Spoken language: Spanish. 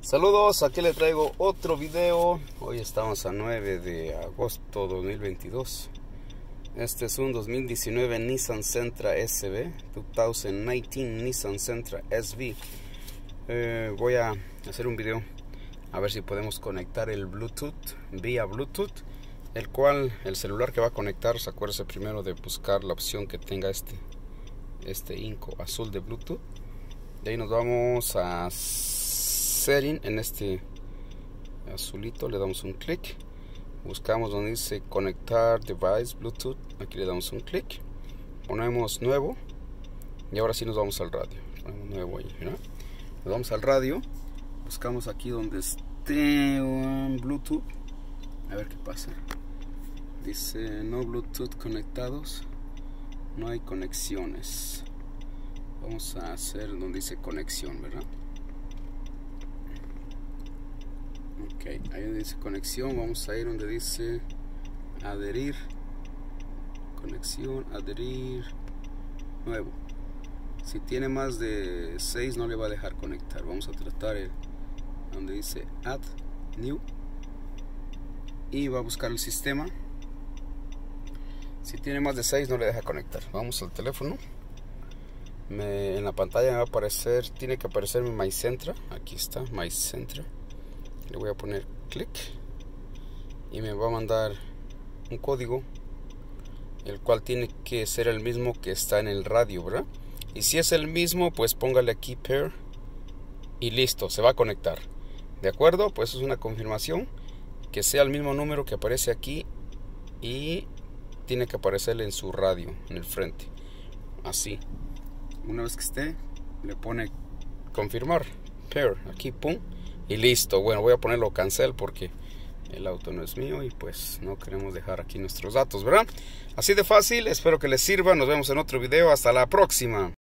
Saludos, aquí le traigo otro video. Hoy estamos a 9 de agosto 2022. Este es un 2019 Nissan Sentra SV, 2019 Nissan Sentra SV. Voy a hacer un video a ver si podemos conectar el Bluetooth vía Bluetooth, el cual el celular que va a conectar, se acuerde primero de buscar la opción que tenga este inco azul de Bluetooth. De ahí nos vamos a Setting, en este azulito le damos un clic, buscamos donde dice conectar device Bluetooth, aquí le damos un clic, ponemos nuevo y ahora sí nos vamos al radio. Ponemos nuevo ahí, ¿verdad? Nos vamos al radio, buscamos aquí donde esté un Bluetooth, a ver qué pasa. Dice no Bluetooth conectados, no hay conexiones. Vamos a hacer donde dice conexión, ¿verdad? Ok, ahí donde dice conexión, vamos a ir donde dice adherir, conexión, adherir, nuevo. Si tiene más de 6 no le va a dejar conectar. Vamos a tratar donde dice add new y va a buscar el sistema. Si tiene más de 6 no le deja conectar. Vamos al teléfono. En la pantalla me va a aparecer, tiene que aparecer mi My Sentra. Aquí está, My Sentra. Le voy a poner clic y me va a mandar un código, el cual tiene que ser el mismo que está en el radio, ¿verdad? Y si es el mismo, pues póngale aquí pair y listo, se va a conectar. ¿De acuerdo? Pues es una confirmación que sea el mismo número que aparece aquí y tiene que aparecerle en su radio, en el frente. Así. Una vez que esté, le pone confirmar, pair, aquí, pum, y listo. Bueno, voy a ponerlo cancel porque el auto no es mío y pues no queremos dejar aquí nuestros datos, ¿verdad? Así de fácil, espero que les sirva. Nos vemos en otro video, hasta la próxima.